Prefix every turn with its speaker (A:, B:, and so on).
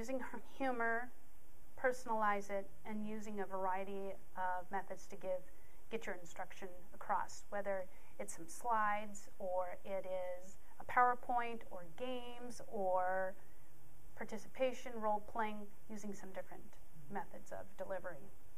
A: using humor, personalize it, and using a variety of methods to get your instruction across, whether it's some slides or it is a PowerPoint or games or participation, role-playing, using some different methods of delivery.